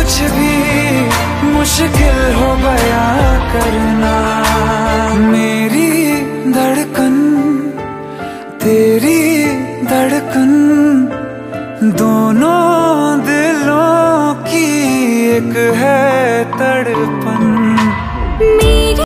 कुछ भी मुश्किल हो बयां करना। मेरी धड़कन तेरी धड़कन, दोनों दिलों की एक है तड़पन।